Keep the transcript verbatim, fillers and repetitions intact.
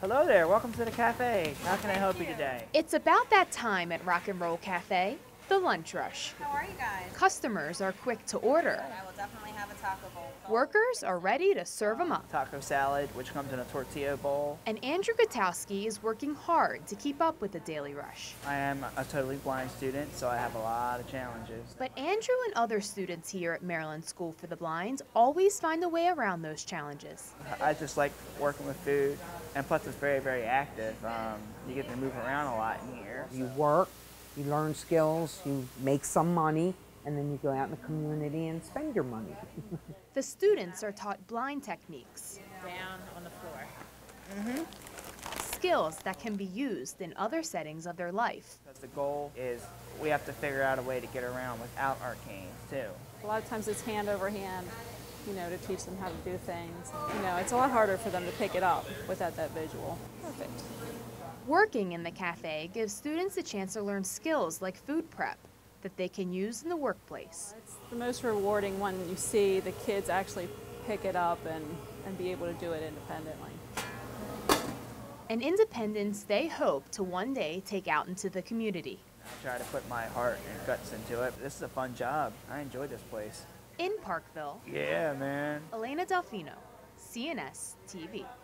Hello there, welcome to the cafe. How can I help you today? It's about that time at Rock and Roll Cafe, the lunch rush. How are you guys? Customers are quick to order. I will definitely have a taco bowl. Workers are ready to serve them up. Taco salad, which comes in a tortilla bowl. And Andrew Gutowski is working hard to keep up with the daily rush. I am a totally blind student, so I have a lot of challenges. But Andrew and other students here at Maryland School for the Blind always find a way around those challenges. I just like working with food, and plus it's very, very active. Um, you get to move around a lot in here. You work, you learn skills, you make some money, and then you go out in the community and spend your money. The students are taught blind techniques. Down on the floor. Mm-hmm. Skills that can be used in other settings of their life. Because the goal is we have to figure out a way to get around without our canes, too. A lot of times it's hand over hand, you know, to teach them how to do things. You know, it's a lot harder for them to pick it up without that visual. Perfect. Working in the cafe gives students a chance to learn skills like food prep that they can use in the workplace. It's the most rewarding when you see the kids actually pick it up and, and be able to do it independently. An independence they hope to one day take out into the community. I try to put my heart and guts into it. This is a fun job. I enjoy this place. In Parkville, Yeah, man. Alanna Delfino, C N S T V.